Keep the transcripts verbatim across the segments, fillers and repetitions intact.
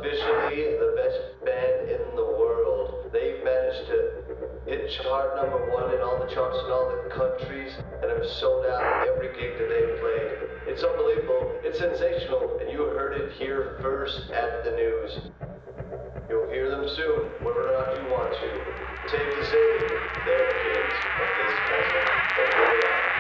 officially the best band in the world. They've managed to hit chart number one in all the charts in all the countries and have sold out every gig that they've played. It's unbelievable, it's sensational, and you heard it here first at the news. You'll hear them soon, whether or not you want to. Safe to say, they're the kings of this castle. And here they are.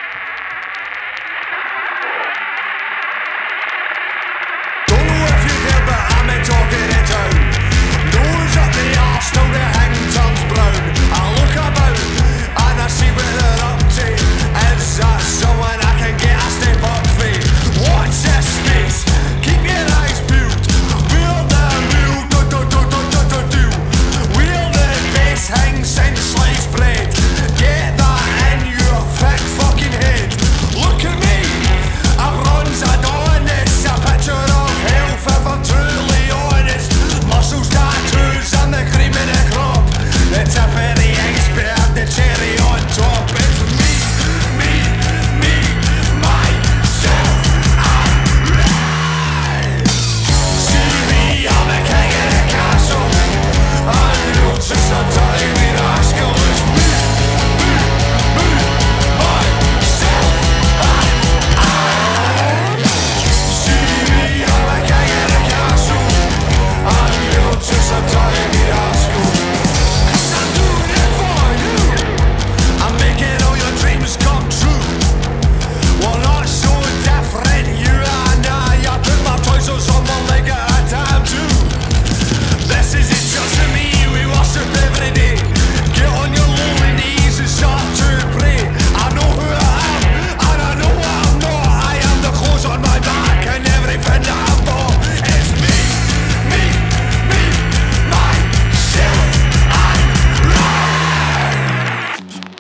Talking it out, nose up the arse till the hang turns brown. I look about and I see what they're up to. Is that someone I can get a step up for? Watch this space, keep your eyes peeled. Wheel the wheel, do do do do do do do. Wheel the bass, hang since sliced bread. Get that in your thick fucking head. Look at me, I'm Ron's Adonis, a picture of health if I'm truly muscles, tattoos, and the cream in the crop. The tip of the iceberg, the cherry on top. It's me, me, me, myself, and I. See me, I'm the king of the castle, and you're just a tiny rascal. It's me, me, me, myself, and I. See me, I'm the king of the castle, and you're just a tiny rascal. 'Cause I'm doing it for you. I'm making all your dreams come true. Well, not so different, you and I. I put my trousers on my leg at a time too. This isn't just for me, we worship every day. Get on your lonely knees and start to pray. I know who I am, and I know what I'm not. I am the clothes on my back and everything that I've got. It's me, me, me, myself, and I.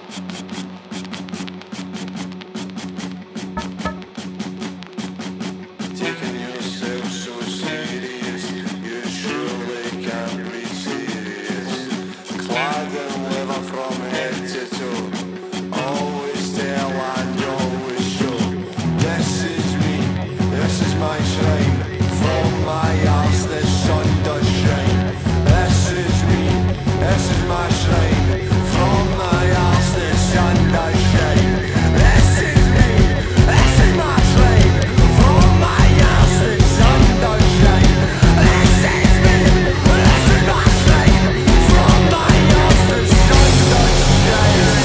Taking yourself so serious, you surely can't be serious. Clad in leather from head to toe, always tell and always show. This is me, this is my shrine. From my arse the sun does shine. This is me, this is my shrine. From my arse the sun does shine. This is me, this is my shrine. From my arse the sun does shine. This is me, this is my shrine. From my arse the sun does shine.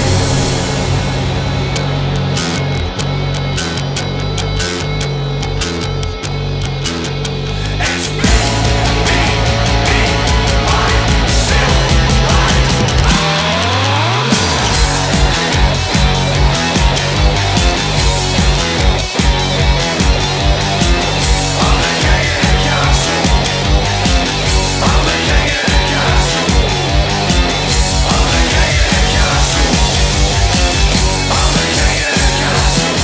It's me, me, me, myself, and I. I'm the king of the castle. I'm the king of the castle. I'm the king of the castle. I'm the king of the castle.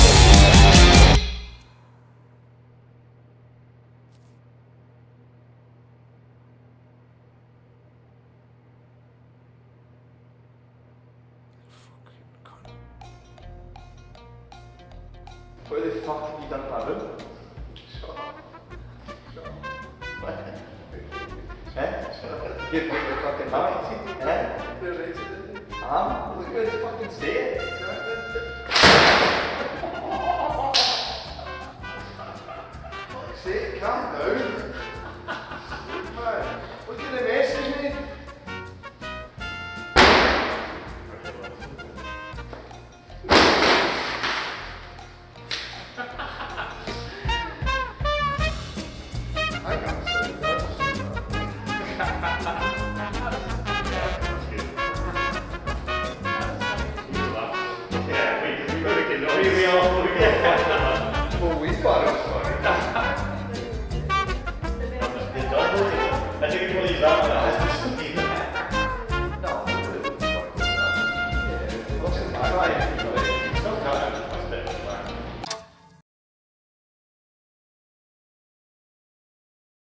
What the fuck have you done to my room? Eh? Give me the fucking money. Eh? Um, look where it's fucking staying. Fuck's sake, calm down.